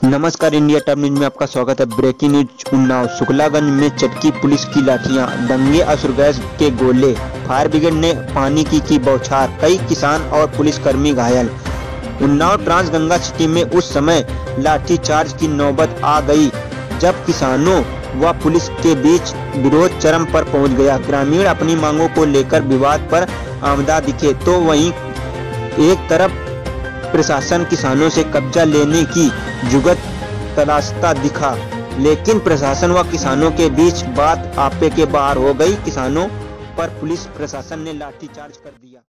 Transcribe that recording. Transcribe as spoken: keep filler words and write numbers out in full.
नमस्कार, India top news में आपका स्वागत है। Breaking news Unnao. शुक्लागंज में चटकी पुलिस की लाठियां, दंगे, असुर गैस के गोले, फायर ब्रिगेड ने पानी की की बौछार, कई किसान और पुलिसकर्मी घायल। उन्नाव ट्रांस गंगा सिटी में उस समय लाठीचार्ज की नौबत आ गई जब किसानों व पुलिस के बीच विरोध चरम पर पहुंच गया। ग्रामीण अपनी मांगों को लेकर विवाद पर आमदा दिखे तो वहीं एक तरफ प्रशासन किसानों से कब्जा लेने की जुगत तलाशता दिखा, लेकिन प्रशासन व किसानों के बीच बात आपे के बाहर हो गई। किसानों पर पुलिस प्रशासन ने लाठीचार्ज कर दिया।